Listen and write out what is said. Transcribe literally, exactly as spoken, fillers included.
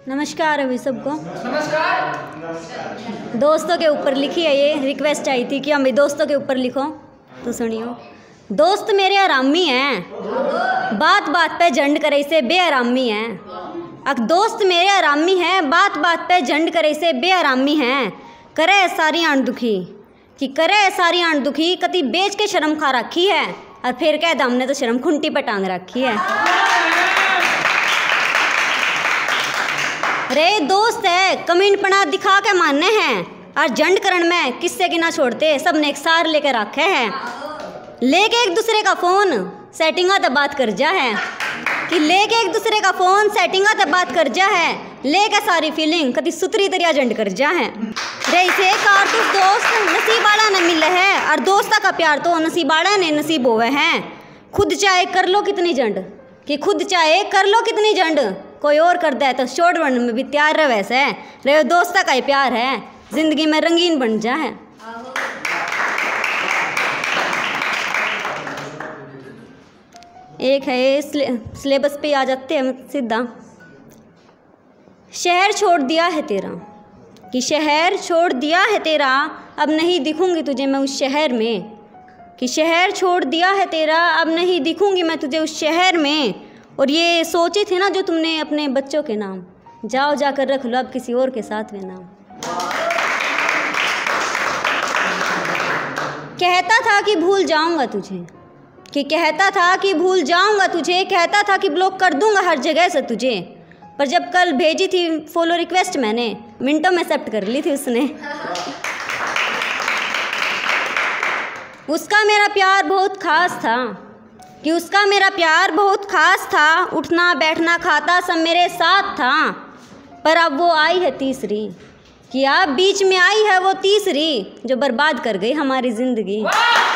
नमस्कार अभी सबको। नमस्कार। दोस्तों के ऊपर लिखी है, ये रिक्वेस्ट आई थी कि हम भी दोस्तों के ऊपर लिखो, तो सुनियो। दोस्त मेरे आरामी हैं, बात बात पे झंड करे से बेआरामी हैं। अक दोस्त मेरे आरामी हैं, बात बात पे झंड करे से बेआरामी हैं। करे सारी आंट दुखी कि करे सारी आंट दुखी, कति बेच के शर्म खा रखी है और फिर कह हमने तो शर्म खुंटी पे टांग रखी है। रे दोस्त है कमीनपना दिखा के मानने हैं और झंड करण में किससे की ना छोड़ते, सब ने एक सार लेकर रखे हैं। लेके एक दूसरे का फोन सेटिंगा तब बात कर जा है कि लेके एक दूसरे का फोन सेटिंगा तब बात कर जा है। लेके सारी फीलिंग कति सुतरी तरिया झंड कर जा है। रे इसे कारतूस दोस्त नसीबाड़ा न मिले है और दोस्ता का प्यार तो नसीबाड़ा ने नसीब होवे हैं। खुद चाहे कर लो कितनी झंड कि खुद चाहे कर लो कितनी झंड, कोई और कर दे तो शॉर्ट वन में भी तैयार रहे। वैसे रे दोस्ता का ही प्यार है, जिंदगी में रंगीन बन जा है। एक है सिलेबस पे आ जाते हैं सीधा। शहर छोड़ दिया है तेरा कि शहर छोड़ दिया है तेरा, अब नहीं दिखूंगी तुझे मैं उस शहर में। कि शहर छोड़ दिया है तेरा, अब नहीं दिखूंगी मैं तुझे उस शहर में। और ये सोची थी ना जो तुमने अपने बच्चों के नाम, जाओ जाकर रख लो अब किसी और के साथ में नाम। कहता था कि भूल जाऊंगा तुझे, कि कहता था कि भूल जाऊंगा तुझे, कहता था कि ब्लॉक कर दूंगा हर जगह से तुझे। पर जब कल भेजी थी फॉलो रिक्वेस्ट मैंने मिनटों में एक्सेप्ट कर ली थी उसने। उसका मेरा प्यार बहुत खास था कि उसका मेरा प्यार बहुत खास था, उठना बैठना खाता सब मेरे साथ था। पर अब वो आई है तीसरी कि अब बीच में आई है वो तीसरी जो बर्बाद कर गई हमारी ज़िंदगी।